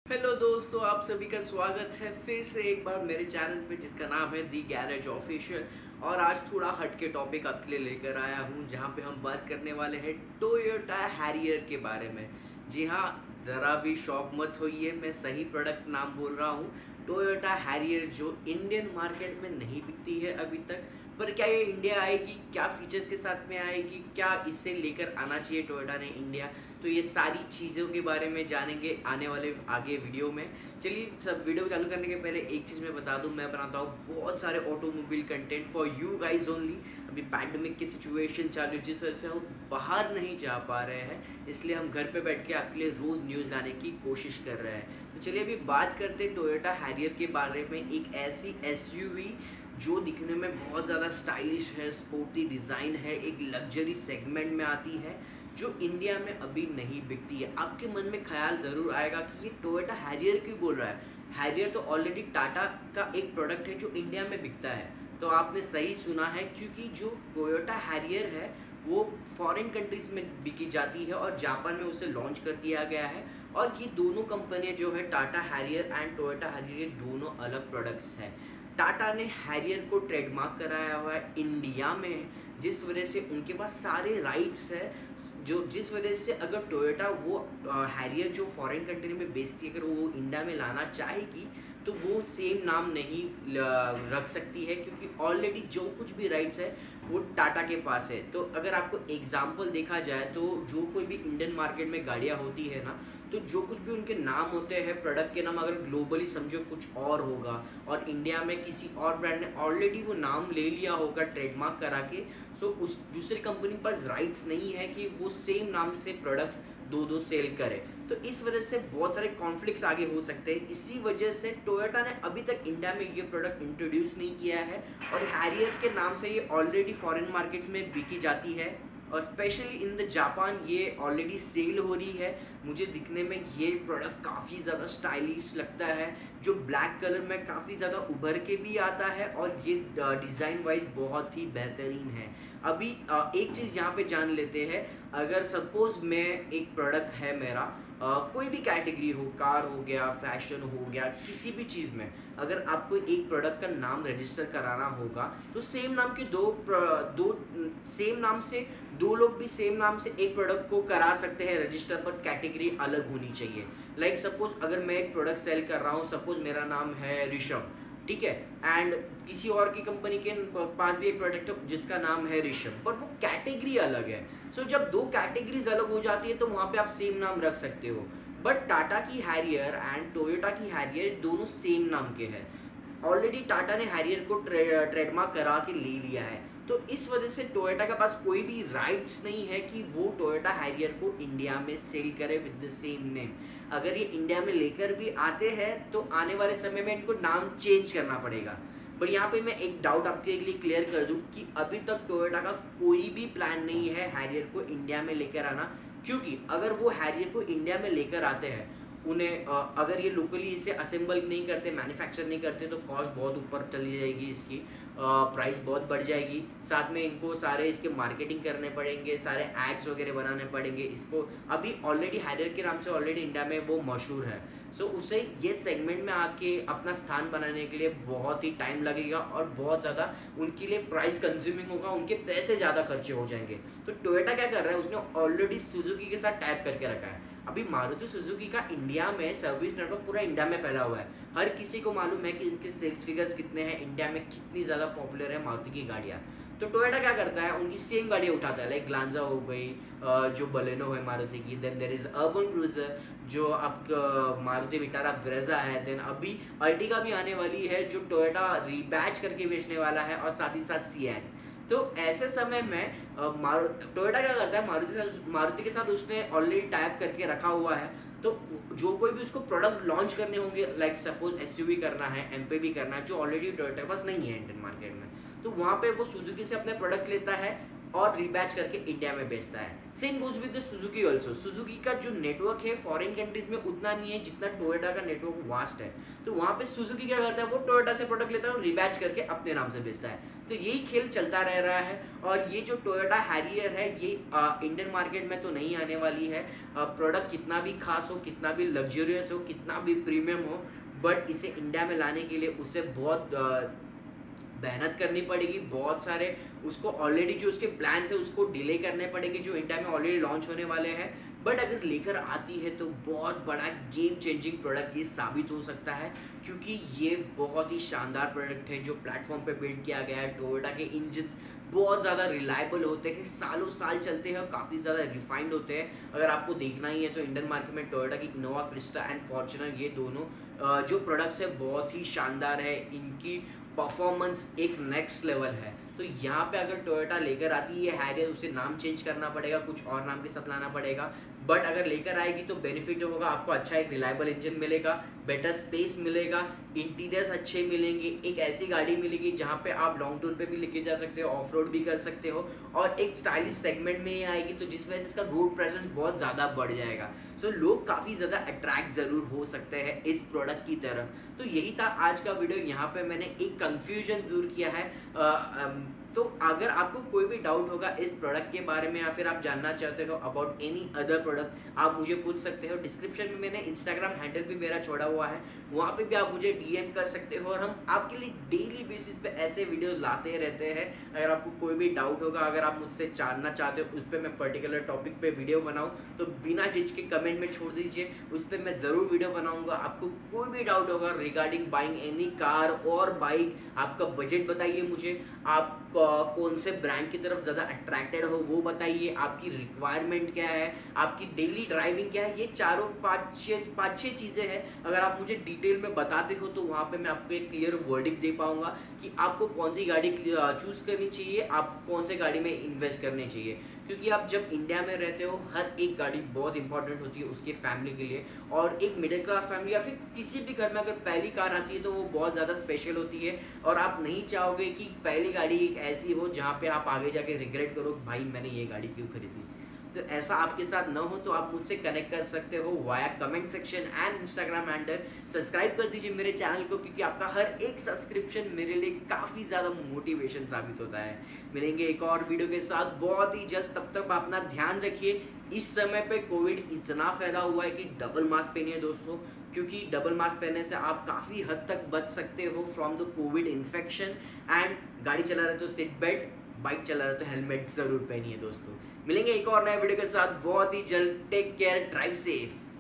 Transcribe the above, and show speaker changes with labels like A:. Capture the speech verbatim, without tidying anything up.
A: Hello दोस्तों, आप सभी का स्वागत है फिर से एक बार मेरे चैनल पे जिसका नाम है दी गैरेज ऑफिशियल। और आज थोड़ा हटके टॉपिक आपके लिए लेकर आया हूँ जहाँ पे हम बात करने वाले हैं टोयोटा हैरियर के बारे में। जी हाँ, ज़रा भी शॉक मत होइए, मैं सही प्रोडक्ट नाम बोल रहा हूँ। टोयोटा हैरियर जो इंडियन मार्केट में नहीं बिकती है अभी तक, पर क्या ये इंडिया आएगी, क्या फीचर्स के साथ में आएगी, क्या इससे लेकर आना चाहिए टोयोटा ने इंडिया, तो ये सारी चीज़ों के बारे में जानेंगे आने वाले आगे वीडियो में। चलिए, सब वीडियो चालू करने के पहले एक चीज़ मैं बता दूं, मैं बनाता हूँ बहुत सारे automobile content for you guys only. अभी पैंडमिक की सिचुएशन चालू है जिस वजह से हम बाहर नहीं जा पा रहे हैं, इसलिए हम घर पे बैठ के आपके लिए रोज़ न्यूज़ लाने की कोशिश कर रहे हैं। तो चलिए अभी बात करते हैं टोयोटा हैरियर के बारे में। एक ऐसी एसयूवी जो दिखने में बहुत ज़्यादा स्टाइलिश है, स्पोर्टी डिज़ाइन है, एक लग्जरी सेगमेंट में आती है जो इंडिया में अभी नहीं बिकती है। आपके मन में ख्याल ज़रूर आएगा कि ये टोयोटा हैरियर क्यों बोल रहा है। हैरियर तो ऑलरेडी टाटा का एक प्रोडक्ट है जो इंडिया में बिकता है। तो आपने सही सुना है, क्योंकि जो टोयोटा हैरियर है वो फॉरेन कंट्रीज़ में बिकी जाती है और जापान में उसे लॉन्च कर दिया गया है। और ये दोनों कंपनियां जो है Tata Harrier and Toyota Harrier, दोनों अलग प्रोडक्ट्स हैं। टाटा ने हैरियर को ट्रेडमार्क कराया हुआ है इंडिया में, जिस वजह से उनके पास सारे राइट्स है, जो जिस वजह से अगर टोयोटा वो हैरियर जो फॉरेन कंट्री में बेचती है, अगर वो इंडिया में लाना चाहेगी तो वो सेम नाम नहीं रख सकती है, क्योंकि ऑलरेडी जो कुछ भी राइट्स है वो टाटा के पास है। तो अगर आपको एग्जांपल देखा जाए तो जो कोई भी इंडियन मार्केट में गाड़ियाँ होती है ना, तो जो कुछ भी उनके नाम होते हैं, प्रोडक्ट के नाम, अगर ग्लोबली समझो कुछ और होगा और इंडिया में किसी और ब्रांड ने ऑलरेडी वो नाम ले लिया होगा ट्रेडमार्क करा के, सो उस दूसरी कंपनी के पास राइट्स नहीं है कि वो सेम नाम से प्रोडक्ट्स दो दो सेल करे। तो इस वजह से बहुत सारे कॉन्फ्लिक्ट्स आगे हो सकते हैं। इसी वजह से टोयोटा ने अभी तक इंडिया में ये प्रोडक्ट इंट्रोड्यूस नहीं किया है और हैरियर के नाम से ये ऑलरेडी फॉरेन मार्केट्स में बिकी जाती है और स्पेशली इन द जापान ये ऑलरेडी सेल हो रही है। मुझे दिखने में ये प्रोडक्ट काफ़ी ज़्यादा स्टाइलिश लगता है, जो ब्लैक कलर में काफ़ी ज़्यादा उभर के भी आता है और ये डिज़ाइन वाइज बहुत ही बेहतरीन है। अभी एक चीज़ यहाँ पे जान लेते हैं, अगर सपोज मैं एक प्रोडक्ट है मेरा, Uh, कोई भी कैटेगरी हो, कार हो गया, फैशन हो गया, किसी भी चीज़ में अगर आपको एक प्रोडक्ट का नाम रजिस्टर कराना होगा तो सेम नाम के दो दो सेम नाम से दो लोग भी सेम नाम से एक प्रोडक्ट को करा सकते हैं रजिस्टर, पर कैटेगरी अलग होनी चाहिए। लाइक सपोज अगर मैं एक प्रोडक्ट सेल कर रहा हूँ, सपोज मेरा नाम है ऋषभ, ठीक है, एंड किसी और की कंपनी के पास भी एक प्रोडक्ट है जिसका नाम है ऋषभ, पर वो कैटेगरी अलग है। सो so, जब दो कैटेगरीज अलग हो जाती है तो वहाँ पे आप सेम नाम रख सकते हो। बट टाटा की हैरियर एंड टोयोटा की हैरियर दोनों सेम नाम के हैं। ऑलरेडी टाटा ने हैरियर को ट्रे, ट्रेडमार्क करा के ले लिया है, तो इस वजह से टोयोटा के पास कोई भी राइट्स नहीं है कि वो टोयोटा हैरियर को इंडिया में सेल करे विद द सेम नेम। अगर ये इंडिया में लेकर भी आते हैं तो आने वाले समय में इनको नाम चेंज करना पड़ेगा। बट यहाँ पे मैं एक डाउट आपके लिए क्लियर कर दूँ कि अभी तक टोयोटा का कोई भी प्लान नहीं है हैरियर को इंडिया में लेकर आना, क्योंकि अगर वो हैरियर को इंडिया में लेकर आते हैं, उन्हें अगर ये लोकली इसे असेंबल नहीं करते, मैन्युफैक्चर नहीं करते, तो कॉस्ट बहुत ऊपर चली जाएगी, इसकी प्राइस बहुत बढ़ जाएगी। साथ में इनको सारे इसके मार्केटिंग करने पड़ेंगे, सारे एड्स वगैरह बनाने पड़ेंगे। इसको अभी ऑलरेडी हैरियर के नाम से ऑलरेडी इंडिया में वो मशहूर है, सो उसे ये सेगमेंट में आके अपना स्थान बनाने के लिए बहुत ही टाइम लगेगा और बहुत ज़्यादा उनके लिए प्राइस कंज्यूमिंग होगा, उनके पैसे ज़्यादा खर्चे हो जाएंगे। तो टोयोटा क्या कर रहा है, उसने ऑलरेडी सुजुकी के साथ टाइप करके रखा है। अभी मारुति सुजुकी का इंडिया में सर्विस नेटवर्क पूरा इंडिया में फैला हुआ है, हर किसी को मालूम है कि इनके सेल्स फिगर्स कितने हैं, इंडिया में कितनी ज़्यादा पॉपुलर है मारुति की गाड़ियाँ। तो टोयोटा क्या करता है, उनकी सेम गाड़ियाँ उठाता है, लाइक ग्लांजा हो गई, जो बलेनो है मारुति की, then there is Urban Cruiser जो आपका मारुति विटारा ब्रेजा है, देन अभी अर्टिगा भी आने वाली है जो टोयोटा रीबैच करके बेचने वाला है, और साथ ही साथ सियाज। तो ऐसे समय में टोयोटा क्या करता है, मारुति मारुति के साथ उसने ऑलरेडी टाइप करके रखा हुआ है। तो जो कोई भी उसको प्रोडक्ट लॉन्च करने होंगे, लाइक सपोज एसयूवी करना है, एमपीवी करना है, जो ऑलरेडी टोयोटा के पास नहीं है इंडियन मार्केट में, तो वहाँ पे वो सुजुकी से अपने प्रोडक्ट्स लेता है और रीबैच करके इंडिया में बेचता है। Same goes with the Suzuki also. Suzuki का जो नेटवर्क है फॉरेन कंट्रीज में उतना नहीं है जितना टोयोटा का नेटवर्क वास्ट है। तो वहाँ पे सुजुकी क्या करता है, वो टोयोटा से प्रोडक्ट लेता है और रीबैच करके अपने नाम से बेचता है। तो यही खेल चलता रह रहा है। और ये जो टोयोटा हैरियर है ये इंडियन मार्केट में तो नहीं आने वाली है। प्रोडक्ट कितना भी खास हो, कितना भी लग्जरियस हो, कितना भी प्रीमियम हो, बट इसे इंडिया में लाने के लिए उसे बहुत आ, मेहनत करनी पड़ेगी। बहुत सारे उसको ऑलरेडी जो उसके प्लान्स है उसको डिले करने पड़ेंगे जो इंडिया में ऑलरेडी लॉन्च होने वाले हैं। बट अगर लेकर आती है तो बहुत बड़ा गेम चेंजिंग प्रोडक्ट ये साबित हो सकता है, क्योंकि ये बहुत ही शानदार प्रोडक्ट है जो प्लेटफॉर्म पे बिल्ड किया गया है। टोयोटा के इंजन्स बहुत ज़्यादा रिलायबल होते हैं, सालों साल चलते हैं और काफ़ी ज़्यादा रिफाइंड होते हैं। अगर आपको देखना ही है तो इंडियन मार्केट में टोयोटा की इनोवा क्रिस्टा एंड फॉर्च्यूनर ये दोनों जो प्रोडक्ट्स है बहुत ही शानदार है। इनकी परफॉर्मेंस एक नेक्स्ट लेवल है। तो यहाँ पे अगर टोयोटा लेकर आती है हैरियर, उसे नाम चेंज करना पड़ेगा, कुछ और नाम के साथ लाना पड़ेगा। बट अगर लेकर आएगी तो बेनिफिट होगा, आपको अच्छा एक रिलायबल इंजन मिलेगा, बेटर स्पेस मिलेगा, इंटीरियर्स अच्छे मिलेंगे, एक ऐसी गाड़ी मिलेगी जहाँ पे आप लॉन्ग टूर पे भी लेके जा सकते हो, ऑफ रोड भी कर सकते हो, और एक स्टाइलिश सेगमेंट में ही आएगी तो जिस वजह से इसका रोड प्रेजेंस बहुत ज़्यादा बढ़ जाएगा। सो so, लोग काफ़ी ज़्यादा अट्रैक्ट ज़रूर हो सकते हैं इस प्रोडक्ट की तरफ। तो यही था आज का वीडियो। यहाँ पे मैंने एक कंफ्यूजन दूर किया है। आ, आ, तो अगर आपको कोई भी डाउट होगा इस प्रोडक्ट के बारे में या फिर आप जानना चाहते हो अबाउट एनी अदर प्रोडक्ट, आप मुझे पूछ सकते हो। डिस्क्रिप्शन में मैंने इंस्टाग्राम हैंडल भी मेरा छोड़ा हुआ है, वहाँ पे भी आप मुझे डीएम कर सकते हो और हम आपके लिए डेली बेसिस पे ऐसे वीडियो लाते रहते हैं। अगर आपको कोई भी डाउट होगा, अगर आप मुझसे जानना चाहते हो उस पर मैं पर्टिकुलर टॉपिक पे वीडियो बनाऊँ, तो बिना झिझक के कमेंट में छोड़ दीजिए, उस पर मैं ज़रूर वीडियो बनाऊँगा। आपको कोई भी डाउट होगा रिगार्डिंग बाइंग एनी कार और बाइक, आपका बजट बताइए मुझे, आप कौन से ब्रांड की तरफ ज़्यादा अट्रैक्टेड हो वो बताइए, आपकी रिक्वायरमेंट क्या है, आपकी डेली ड्राइविंग क्या है। ये चारों पाँच छः पाँच छः चीज़ें हैं। अगर आप मुझे डिटेल में बताते हो तो वहाँ पे मैं आपको एक क्लियर वर्डिक्ट दे पाऊँगा कि आपको कौन सी गाड़ी चूज़ करनी चाहिए, आप कौन से गाड़ी में इन्वेस्ट करनी चाहिए। क्योंकि आप जब इंडिया में रहते हो हर एक गाड़ी बहुत इंपॉर्टेंट होती है उसके फैमिली के लिए, और एक मिडिल क्लास फैमिली या फिर किसी भी घर में अगर पहली कार आती है तो वो बहुत ज़्यादा स्पेशल होती है। और आप नहीं चाहोगे कि पहली गाड़ी एक ऐसी हो जहाँ पे आप आगे जाके रिग्रेट करो भाई मैंने ये गाड़ी क्यों खरीदी। तो ऐसा आपके साथ न हो तो आप मुझसे कनेक्ट कर सकते हो via comment section and Instagram handle. Subscribe कर दीजिए मेरे चैनल को, क्योंकि आपका हर एक सब्सक्रिप्शन मेरे लिए काफ़ी ज़्यादा मोटिवेशन साबित होता है। मिलेंगे एक और वीडियो के साथ बहुत ही जल्द, तब तक अपना ध्यान रखिए। इस समय पे कोविड इतना फैला हुआ है कि डबल मास्क पहनिए दोस्तों, क्योंकि डबल मास्क पहनने से आप काफ़ी हद तक बच सकते हो from the COVID infection. And गाड़ी चला रहे तो सीट बेल्ट, बाइक चला रहे तो हेलमेट ज़रूर पहनिए दोस्तों। मिलेंगे एक और नए वीडियो के साथ बहुत ही जल्द। Take care, drive safe.